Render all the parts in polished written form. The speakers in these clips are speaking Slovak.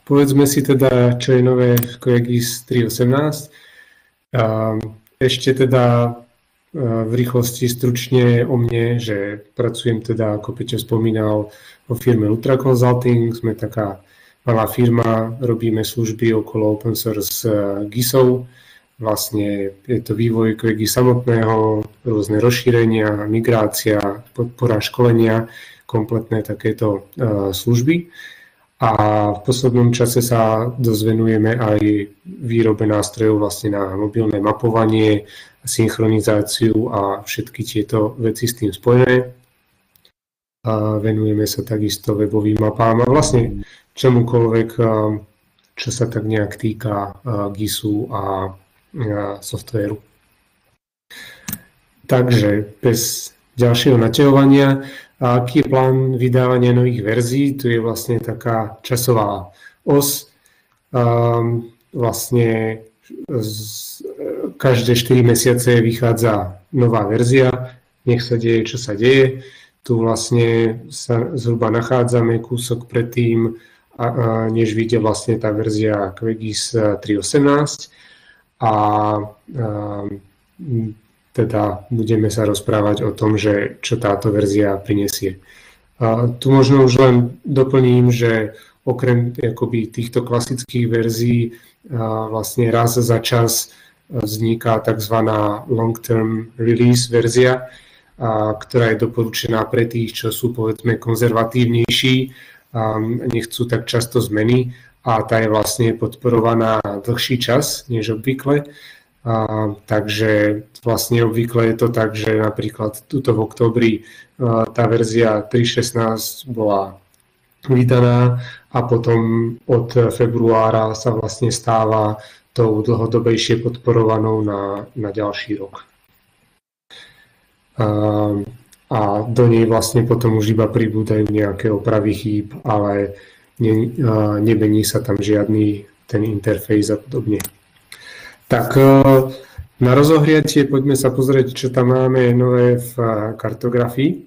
povedzme si teda, čo je nové v QGIS 3.18. Ešte teda v rýchlosti stručne o mne, že pracujem teda, ako Peťo spomínal, vo firme Ultra Consulting. Sme taká malá firma, robíme služby okolo open source GISov. Vlastne je to vývoj QGIS samotného, rôzne rozšírenia, migrácia, podpora školenia, kompletné takéto služby. A v poslednom čase sa dozvenujeme aj výrobe nástrojov vlastne na mobilné mapovanie, synchronizáciu a všetky tieto veci s tým spojené. A venujeme sa takisto webovým mapám a vlastne čomukoľvek, čo sa tak nejak týka GISu a softvéru. Takže bez ďalšieho naťahovania, aký je plán vydávania nových verzií? Tu je vlastne taká časová os. Vlastne každé 4 mesiace vychádza nová verzia. Nech sa deje, čo sa deje. Tu vlastne sa zhruba nachádzame kúsok predtým, než vyjde vlastne tá verzia QGIS 3.18. A teda budeme sa rozprávať o tom, že čo táto verzia prinesie. Tu možno už len doplním, že okrem akoby týchto klasických verzií vlastne raz za čas vzniká tzv. Long-term release verzia, ktorá je doporučená pre tých, čo sú povedzme konzervatívnejší, nechcú tak často zmeny a tá je vlastne podporovaná dlhší čas než obvykle. Takže vlastne obvykle je to tak, že napríklad tuto v októbri tá verzia 3.16 bola vydaná a potom od februára sa vlastne stáva tou dlhodobejšie podporovanou na ďalší rok. A do nej vlastne potom už iba pribúdajú nejaké opravy chýb, ale nemení sa tam žiadny ten interfejs a podobne. Tak na rozohriatie poďme sa pozrieť, čo tam máme nové v kartografii.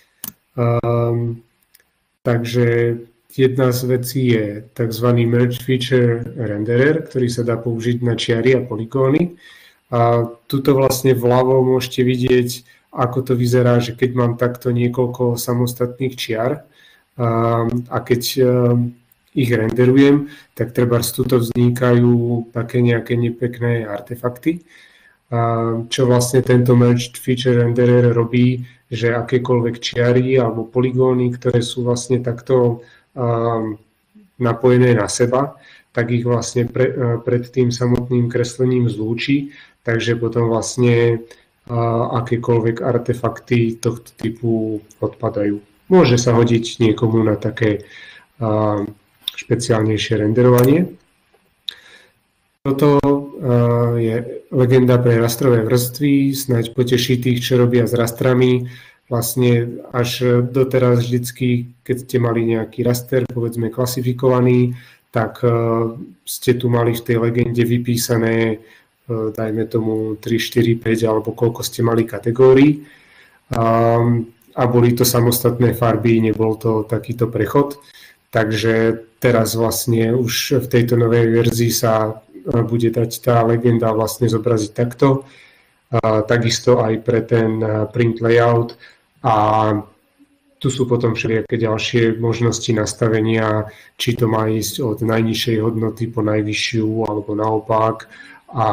Takže jedna z vecí je tzv. Merge Feature Renderer, ktorý sa dá použiť na čiary a poligóny. A tuto vlastne vľavo môžete vidieť, ako to vyzerá, že keď mám takto niekoľko samostatných čiar a keď ich renderujem, tak trebárs tuto vznikajú také nejaké nepekné artefakty. Čo vlastne tento Merged Feature Renderer robí, že akékoľvek čiary alebo poligóny, ktoré sú vlastne takto napojené na seba, tak ich vlastne pred tým samotným kreslením zlúči, takže potom vlastne akékoľvek artefakty tohto typu odpadajú. Môže sa hodiť niekomu na také špeciálnejšie renderovanie. Toto je legenda pre rastrové vrstvy, snáď poteší tých, čo robia s rastrami. Vlastne až doteraz vždycky, keď ste mali nejaký raster, povedzme klasifikovaný, tak ste tu mali v tej legende vypísané, dajme tomu 3, 4, 5 alebo koľko ste mali kategórií. A boli to samostatné farby, nebol to takýto prechod. Takže teraz vlastne už v tejto novej verzii sa bude dať tá legenda vlastne zobraziť takto. Takisto aj pre ten print layout. A tu sú potom všelijaké ďalšie možnosti nastavenia, či to má ísť od najnižšej hodnoty po najvyššiu alebo naopak. A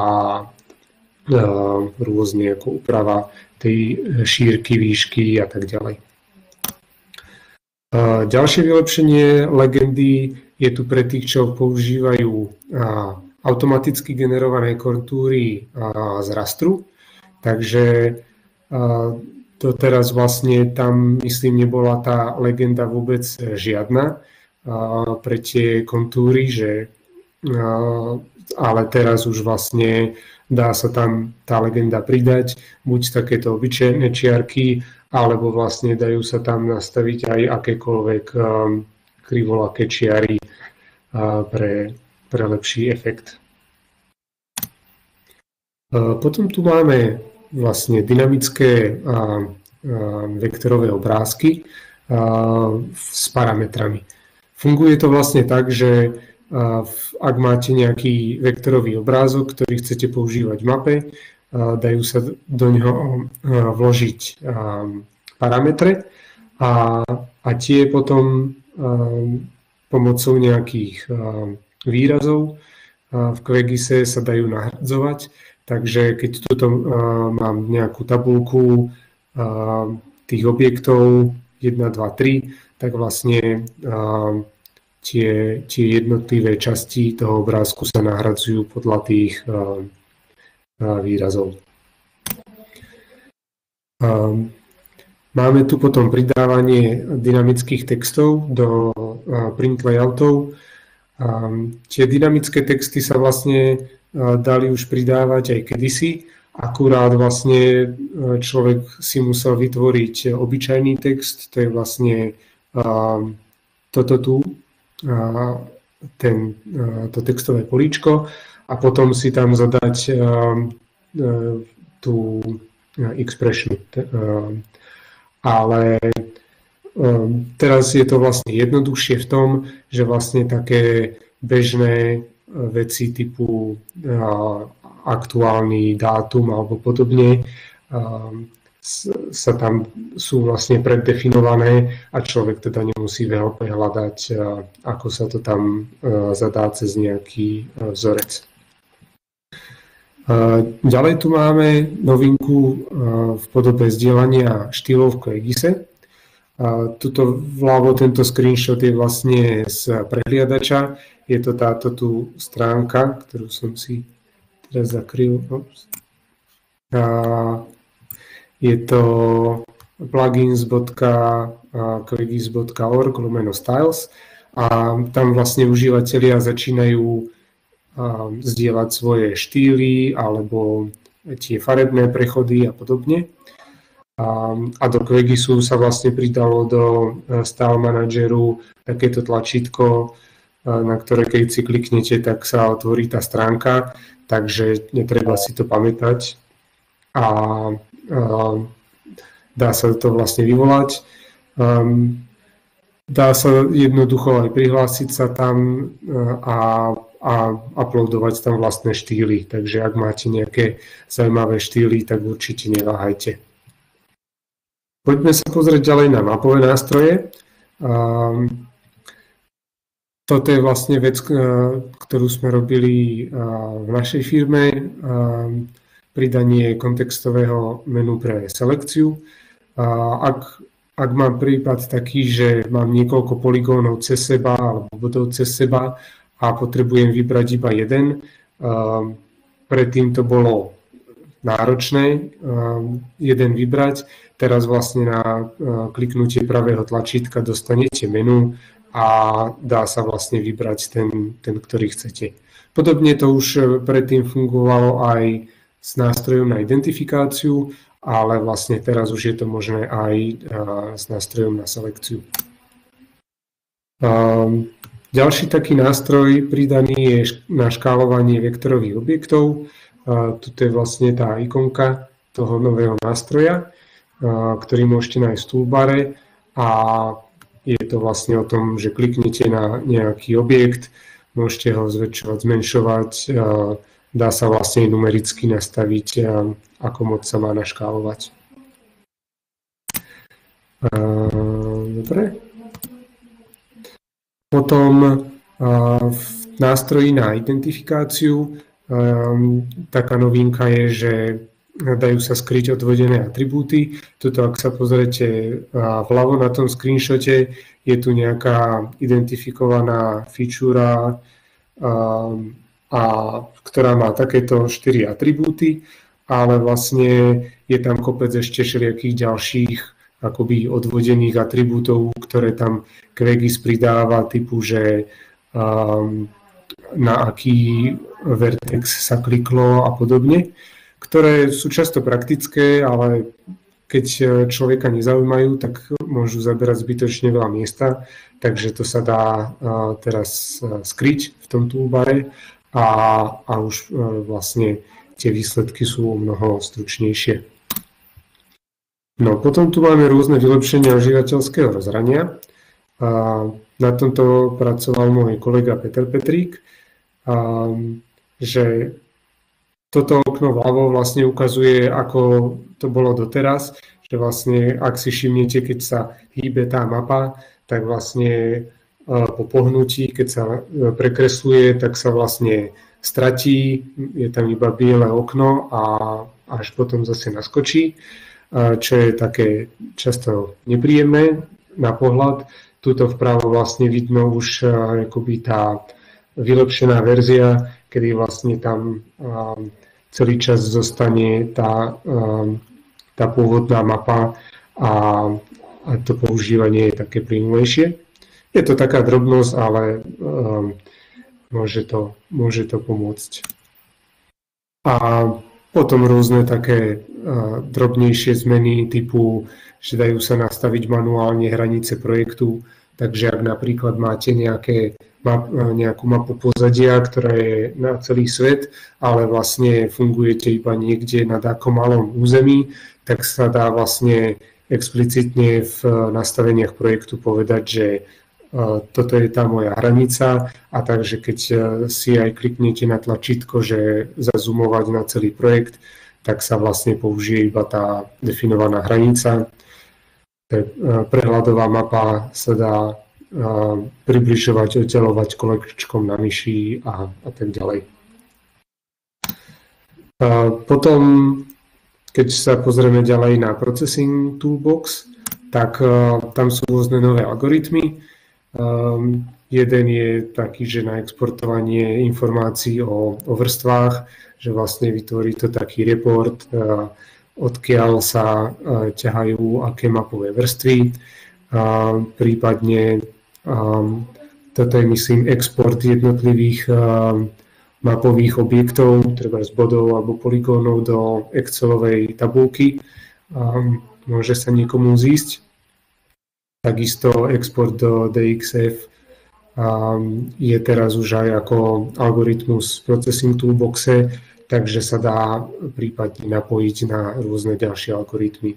rôzne ako úprava tej šírky, výšky a tak ďalej. Ďalšie vylepšenie legendy je tu pre tých, čo používajú automaticky generované kontúry z rastru. Takže doteraz vlastne tam, myslím, nebola tá legenda vôbec žiadna pre tie kontúry, ale teraz už vlastne dá sa tam tá legenda pridať, buď takéto obyčajné čiarky, alebo vlastne dajú sa tam nastaviť aj akékoľvek krivolaké čiary pre lepší efekt. Potom tu máme vlastne dynamické vektorové obrázky s parametrami. Funguje to vlastne tak, že Ak máte nejaký vektorový obrázok, ktorý chcete používať v mape, dajú sa do neho vložiť parametre a tie potom pomocou nejakých výrazov v QGISe sa dajú nahradzovať. Takže keď tuto mám nejakú tabuľku tých objektov 1, 2, 3, tak vlastne tie jednotlivé časti toho obrázku sa nahradzujú podľa tých výrazov. Máme tu potom pridávanie dynamických textov do print layoutov. Tie dynamické texty sa vlastne dali už pridávať aj kedysi, akurát vlastne človek si musel vytvoriť obyčajný text, to je vlastne toto tu, to textové políčko, a potom si tam zadať tú expression. Ale teraz je to vlastne jednoduchšie v tom, že vlastne také bežné veci typu aktuálny dátum alebo podobne sú vlastne preddefinované a človek teda nemusí veľmi hľadať, ako sa to tam zadá cez nejaký vzorec. Ďalej tu máme novinku v podobe zdieľania štýlov v QGISe. Tuto vľavo tento screenshot je vlastne z prehliadača. Je to táto tu stránka, ktorú som si teraz zakryl. Je to plugins.qgis.org/styles a tam vlastne užívateľia začínajú zdieľať svoje štýly alebo tie farebné prechody a podobne. A do QGISu sa vlastne pridalo do Style Manageru takéto tlačítko, na ktoré keď si kliknete, tak sa otvorí tá stránka, takže netreba si to pamätať a dá sa to vlastne vyvolať. Dá sa jednoducho aj prihlásiť sa tam a uploadovať tam vlastné štýly. Takže ak máte nejaké zaujímavé štýly, tak určite neváhajte. Poďme sa pozrieť ďalej na mapové nástroje. Toto je vlastne vec, ktorú sme robili v našej firme. Pridanie kontextového menu pre selekciu. Ak mám prípad taký, že mám niekoľko poligónov cez seba alebo bodov cez seba a potrebujem vybrať iba jeden, predtým to bolo náročné jeden vybrať. Teraz vlastne na kliknutie pravého tlačítka dostanete menu a dá sa vlastne vybrať ten ktorý chcete. Podobne to už predtým fungovalo aj s nástrojom na identifikáciu, ale vlastne teraz už je to možné aj s nástrojom na selekciu. Ďalší taký nástroj pridaný je na škálovanie vektorových objektov. Tuto je vlastne tá ikonka toho nového nástroja, ktorý môžete nájsť v toolbare a je to vlastne o tom, že kliknete na nejaký objekt, môžete ho zväčšovať, zmenšovať, dá sa vlastne numericky nastaviť, ako moc sa má naškálovať. Dobre. Potom v nástroji na identifikáciu taká novinka je, že dajú sa skryť odvodené atribúty. Tuto, ak sa pozriete vľavo na tom screenshote, je tu nejaká identifikovaná fičúra, ktorá má takéto 4 atribúty, ale vlastne je tam kopec ešte všelijakých ďalších akoby odvodených atribútov, ktoré tam QGIS pridáva, typu, že na aký vertex sa kliklo a podobne, ktoré sú často praktické, ale keď človeka nezaujímajú, tak môžu zaberať zbytočne veľa miesta, takže to sa dá teraz skryť v tom toolbare a už vlastne tie výsledky sú o mnoho stručnejšie. No, potom tu máme rôzne vylepšenia užívateľského rozhrania. Na tomto pracoval môj kolega Peter Petrík, že toto okno vľavo vlastne ukazuje, ako to bolo doteraz, že vlastne, ak si všimnete, keď sa hýbe tá mapa, tak vlastne po pohnutí, keď sa prekresluje, tak sa vlastne stratí, je tam iba biele okno a až potom zase naskočí, čo je také často nepríjemné na pohľad. Tuto vpravo vlastne vidno už akoby tá vylepšená verzia, kedy vlastne tam celý čas zostane tá pôvodná mapa a to používanie je také plynulejšie. Je to taká drobnosť, ale môže to pomôcť. A potom rôzne také drobnejšie zmeny typu, že dajú sa nastaviť manuálne hranice projektu, takže ak napríklad máte nejakú mapu pozadia, ktorá je na celý svet, ale vlastne fungujete iba niekde na takom malom území, tak sa dá vlastne explicitne v nastaveniach projektu povedať, že toto je tá moja hranica a takže keď si aj kliknete na tlačítko, že zazoomovať na celý projekt, tak sa vlastne použije iba tá definovaná hranica. Prehľadová mapa sa dá približovať, oddelovať kolečkom na myši a tak ďalej. Potom, keď sa pozrieme ďalej na Processing Toolbox, tak tam sú rôzne nové algoritmy. Jeden je taký, že na exportovanie informácií o vrstvách, že vlastne vytvorí to taký report, odkiaľ sa ťahajú aké mapové vrstvy, prípadne toto je, myslím, export jednotlivých mapových objektov, treba z bodov alebo poligónov do Excelovej tabulky. Môže sa niekomu zísť. Takisto export do DXF je teraz už aj ako algoritmus v Processing Toolboxe, takže sa dá prípadne napojiť na rôzne ďalšie algoritmy.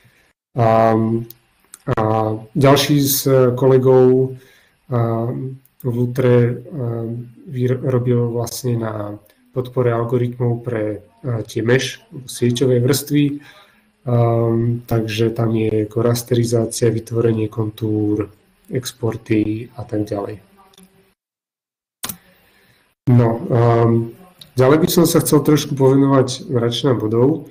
A ďalší z kolegov v Lutre robil vlastne na podpore algoritmov pre tie mesh, sieťové vrstvy, takže tam je rasterizácia, vytvorenie kontúr, exporty a tak ďalej. No, ďalej by som sa chcel trošku povenovať mračnám bodov.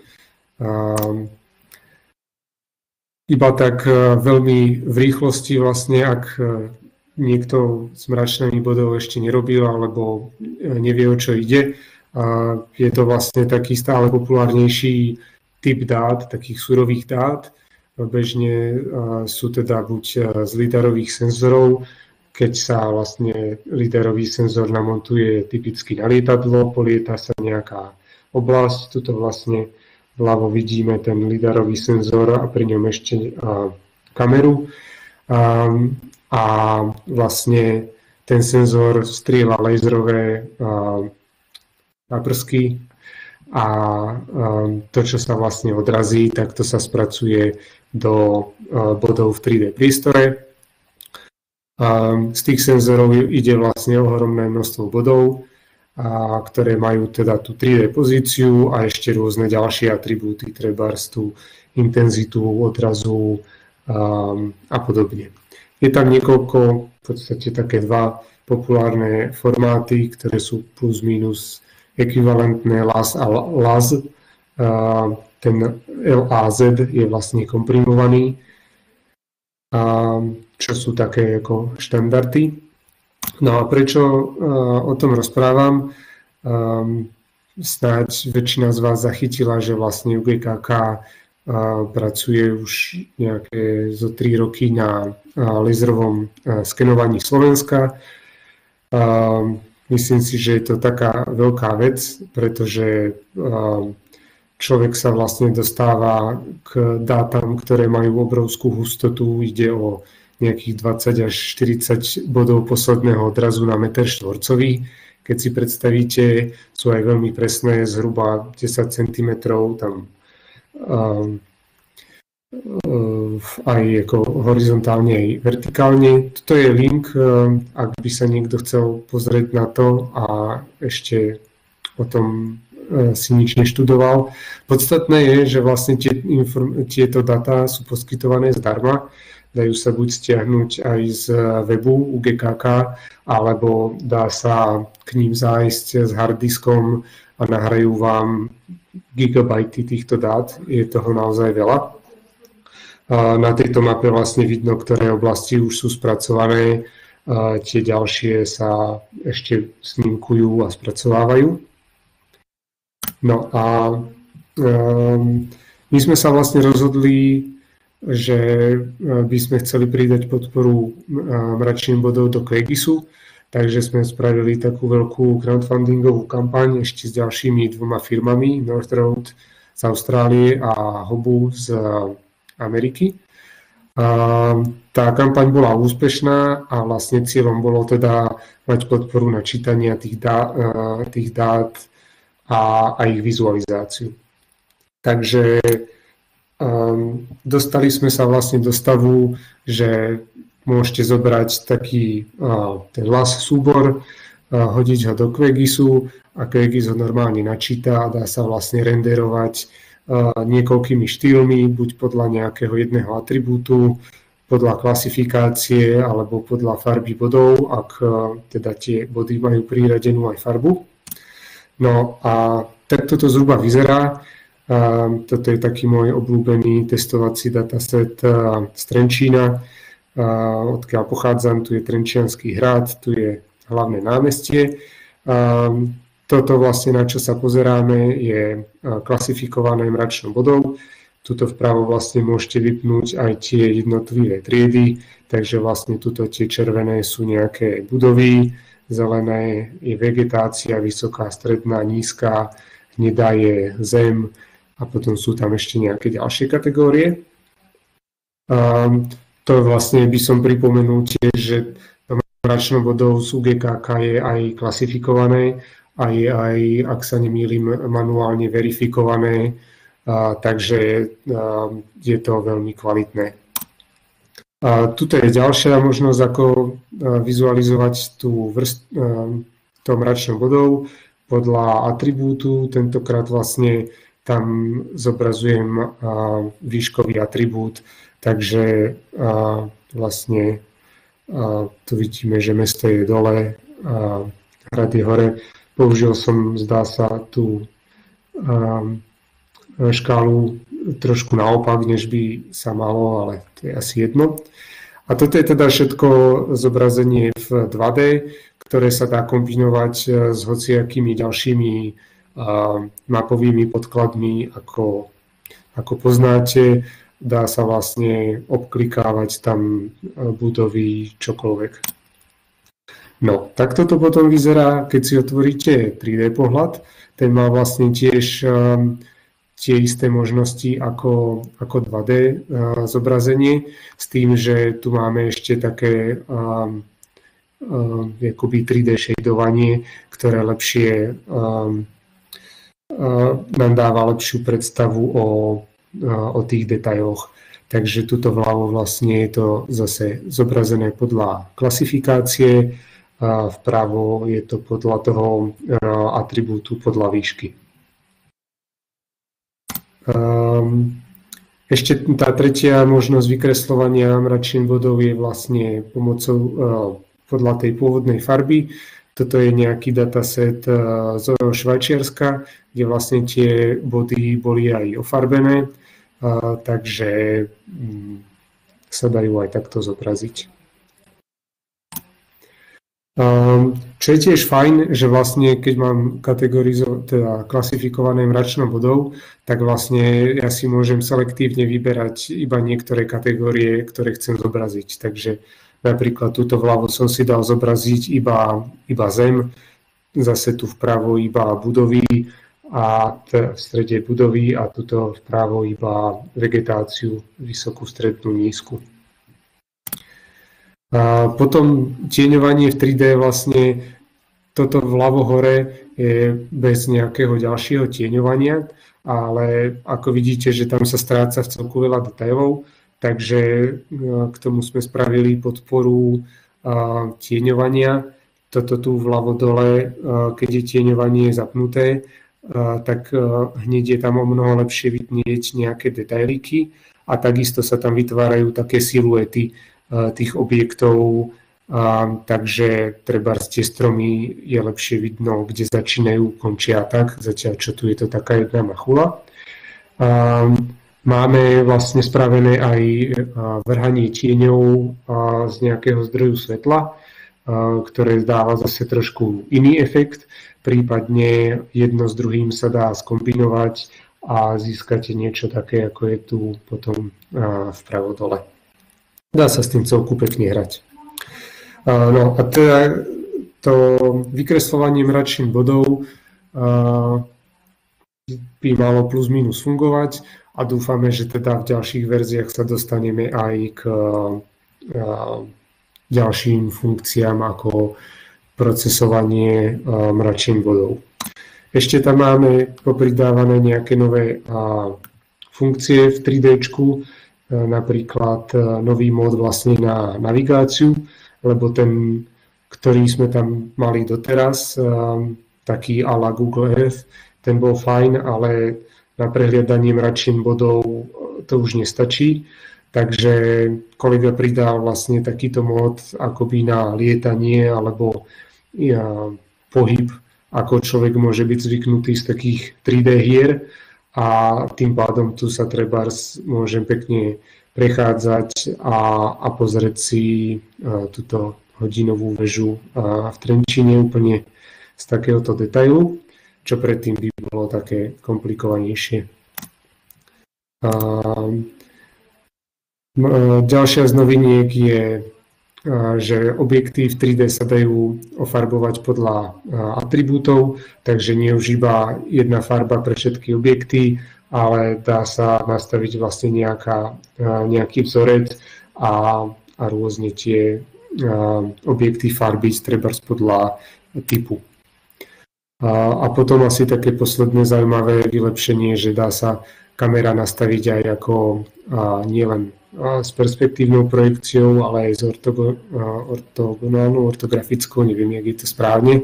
Iba tak veľmi v rýchlosti vlastne, ak niekto s mračnými bodov ešte nerobil alebo nevie, o čo ide, je to vlastne taký stále populárnejší typ dát, takých surových dát. Bežne sú teda buď z lidarových senzorov, keď sa vlastne lidarový senzor namontuje typicky na lietadlo, polieta sa nejaká oblasť, tuto vlastne vľavo vidíme ten lidarový senzor a pri ňom ešte kameru. A vlastne ten senzor strieľa laserové paprsky a to, čo sa vlastne odrazí, tak to sa spracuje do bodov v 3D priestore. Z tých senzorov ide vlastne ohromné množstvo bodov, ktoré majú teda tú 3D pozíciu a ešte rôzne ďalšie atribúty, trebárs tú intenzitu odrazu a podobne. Je tam niekoľko, v podstate také dva populárne formáty, ktoré sú plus minus ekvivalentné LAS a LAS. Ten LAZ je vlastne komprimovaný, čo sú také ako štandardy. No a prečo o tom rozprávam? Snáď väčšina z vás zachytila, že vlastne UGKK pracuje už nejaké zo 3 roky na laserovom skenovaní Slovenska. Myslím si, že je to taká veľká vec, pretože človek sa vlastne dostáva k dátam, ktoré majú obrovskú hustotu. Ide o nejakých 20 až 40 bodov posledného odrazu na meter štvorcový. Keď si predstavíte, sú aj veľmi presné, zhruba 10 cm tam aj ako horizontálne, aj vertikálne. Toto je link, ak by sa niekto chcel pozrieť na to a ešte o tom si nič neštudoval. Podstatné je, že vlastne tieto dáta sú poskytované zdarma. Dajú sa buď stiahnuť aj z webu UGKK, alebo dá sa k ním zájsť s harddiskom a nahrajú vám gigabajty týchto dát. Je toho naozaj veľa. Na tejto mape vlastne vidno, ktoré oblasti už sú spracované, tie ďalšie sa ešte snímkujú a spracovávajú. No a my sme sa vlastne rozhodli, že by sme chceli pridať podporu mračným bodov do Quagisu, takže sme spravili takú veľkú crowdfundingovú kampaň ešte s ďalšími 2 firmami, North Road z Austrálie a Hobu z Ameriky. Tá kampaň bola úspešná a vlastne cieľom bolo teda mať podporu na čítanie tých dát a ich vizualizáciu. Takže dostali sme sa vlastne do stavu, že môžete zobrať taký ten LAS súbor, hodiť ho do Quagisu a Quagis ho normálne načíta a dá sa vlastne renderovať niekoľkými štýlmi, buď podľa nejakého jedného atribútu, podľa klasifikácie alebo podľa farby bodov, ak teda tie body majú priradenú aj farbu. No a takto to zhruba vyzerá. Toto je taký môj obľúbený testovací dataset z Trenčína, odkiaľ pochádzam. Tu je Trenčiansky hrad, tu je hlavné námestie. Toto vlastne, na čo sa pozeráme, je klasifikované mračnou bodou. Tuto vpravo vlastne môžete vypnúť aj tie jednotlivé triedy, takže vlastne tuto tie červené sú nejaké budovy, zelené je vegetácia, vysoká, stredná, nízka, hnedá je zem a potom sú tam ešte nejaké ďalšie kategórie. To vlastne by som pripomenul tiež, že mračnou bodou z UGKK je aj klasifikované, aj ak sa nemýlim, manuálne verifikované, takže je to veľmi kvalitné. Tuto je ďalšia možnosť, ako vizualizovať to mračnou bodou podľa atribútu. Tentokrát vlastne tam zobrazujem výškový atribút, takže vlastne tu vidíme, že mesto je dole, hrad je hore. Použil som, zdá sa, tú škálu trošku naopak, než by sa malo, ale to je asi jedno. A toto je teda všetko zobrazenie v 2D, ktoré sa dá kombinovať s hociakými ďalšími mapovými podkladmi, ako poznáte. Dá sa vlastne obklikávať tam budovy, čokoľvek. No, tak toto potom vyzerá, keď si otvoríte 3D pohľad. Ten má vlastne tiež tie isté možnosti ako 2D zobrazenie, s tým, že tu máme ešte také akoby 3D shadovanie, ktoré lepšie nám dáva lepšiu predstavu o tých detailoch. Takže tuto vľavo vlastne je to zase zobrazené podľa klasifikácie, a vpravo je to podľa toho atribútu, podľa výšky. Ešte tá tretia možnosť vykresľovania mračných bodov je vlastne pomocou podľa tej pôvodnej farby. Toto je nejaký dataset z Švajčiarska, kde vlastne tie body boli aj ofarbené, takže sa dajú aj takto zobraziť. Čo je tiež fajn, že vlastne keď mám teda klasifikované mračnou bodou, tak vlastne ja si môžem selektívne vyberať iba niektoré kategórie, ktoré chcem zobraziť. Takže napríklad túto vľavo som si dal zobraziť iba zem, zase tu vpravo iba budovy a v strede budovy a tuto vpravo iba vegetáciu, vysokú, strednú, nízku. A potom tieňovanie v 3D vlastne toto vľavo hore je bez nejakého ďalšieho tieňovania ale ako vidíte, že tam sa stráca v celku veľa detailov, takže k tomu sme spravili podporu tieňovania. Toto tu vľavo dole, keď je tieňovanie zapnuté, tak hneď je tam o mnoho lepšie vidieť nejaké detailíky a takisto sa tam vytvárajú také siluety tých objektov, takže trebárs tie stromy je lepšie vidno, kde začínajú, končia tak, zatiaľ čo tu je to taká jedna machula. Máme vlastne spravené aj vrhanie tieňov z nejakého zdroju svetla, ktoré dáva zase trošku iný efekt, prípadne jedno s druhým sa dá skombinovať a získate niečo také, ako je tu potom vpravo dole. Dá sa s tým celku pekne hrať. No a teda to vykresľovanie mračných bodov by malo plus minus fungovať a dúfame, že teda v ďalších verziách sa dostaneme aj k ďalším funkciám ako procesovanie mračných bodov. Ešte tam máme popridávané nejaké nové funkcie v 3Dčku, napríklad nový mód vlastne na navigáciu, lebo ten, ktorý sme tam mali doteraz, taký à la Google Earth, ten bol fajn, ale na prehliadanie mračných bodov to už nestačí. Takže kolega pridal vlastne takýto mód akoby na lietanie alebo pohyb, ako človek môže byť zvyknutý z takých 3D hier a tým pádom tu sa trebárs môžem pekne prechádzať a pozrieť si túto hodinovú väžu v Trenčíne úplne z takéhoto detailu, čo predtým by bolo také komplikovanejšie. Ďalšia z noviniek je, že objekty v 3D sa dajú ofarbovať podľa atribútov, takže nie už iba jedna farba pre všetky objekty, ale dá sa nastaviť vlastne nejaký vzorec a rôzne tie objekty farbiť trebárs podľa typu. A potom asi také posledné zaujímavé vylepšenie, že dá sa kamera nastaviť aj ako nielen s perspektívnou projekciou, ale aj s ortogonálnou, ortografickou, neviem, jak je to správne,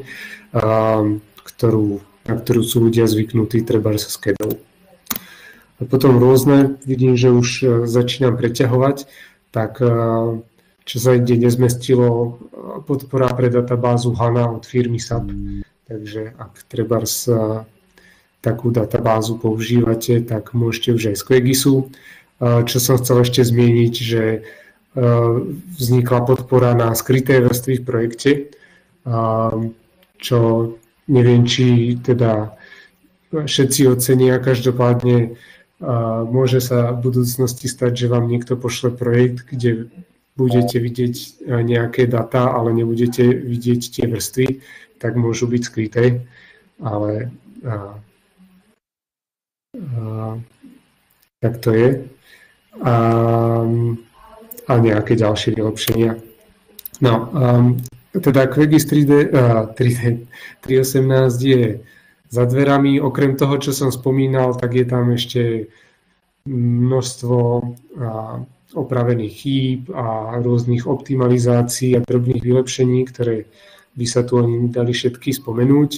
na ktorú sú ľudia zvyknutí trebárs s CAD-ou. A potom rôzne, vidím, že už začínam preťahovať, tak čo sa ide nezmestilo, podpora pre databázu HANA od firmy SAP. Takže ak trebárs takú databázu používate, tak môžete už aj z QGISu. Čo som chcel ešte zmieniť, že vznikla podpora na skryté vrstvy v projekte, čo neviem, či teda všetci ocenia. Každopádne môže sa v budúcnosti stať, že vám niekto pošle projekt, kde budete vidieť nejaké data, ale nebudete vidieť tie vrstvy, tak môžu byť skryté, ale tak to je. A nejaké ďalšie vylepšenia. No, teda QGIS 318 je za dverami. Okrem toho, čo som spomínal, tak je tam ešte množstvo opravených chýb a rôznych optimalizácií a drobných vylepšení, ktoré by sa tu ani dali všetky spomenúť.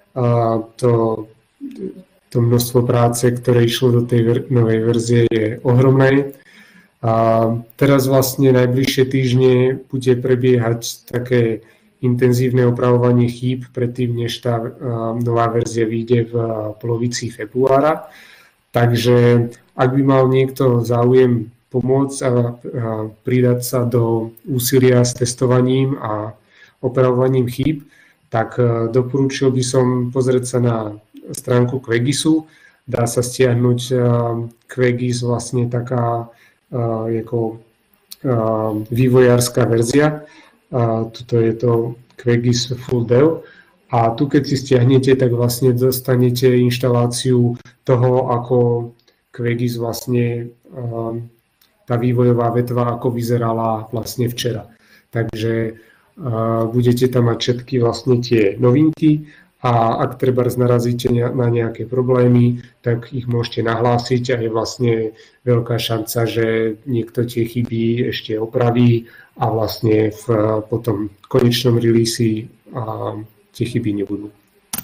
To množstvo práce, ktoré išlo do tej novej verzie, je ohromné. A teraz vlastne najbližšie týždne bude prebiehať také intenzívne opravovanie chýb predtým, než tá nová verzia vyjde v polovici februára. Takže ak by mal niekto záujem pomôcť a pridať sa do úsilia s testovaním a opravovaním chýb, tak doporučil by som pozrieť sa na stránku QGISu. Dá sa stiahnuť QGIS vlastne taká ako vývojárska verzia. Tuto je to QGIS Full Dev. A tu keď si stiahnete, tak vlastne dostanete inštaláciu toho, ako QGIS vlastne tá vývojová vetva, ako vyzerala vlastne včera. Takže budete tam mať všetky vlastne tie novinky a ak treba narazíte na nejaké problémy, tak ich môžete nahlásiť a je vlastne veľká šanca, že niekto tie chyby ešte opraví a vlastne v potom konečnom release tie chyby nebudú.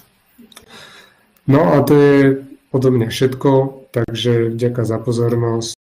No a to je odo mňa všetko, takže vďaka za pozornosť.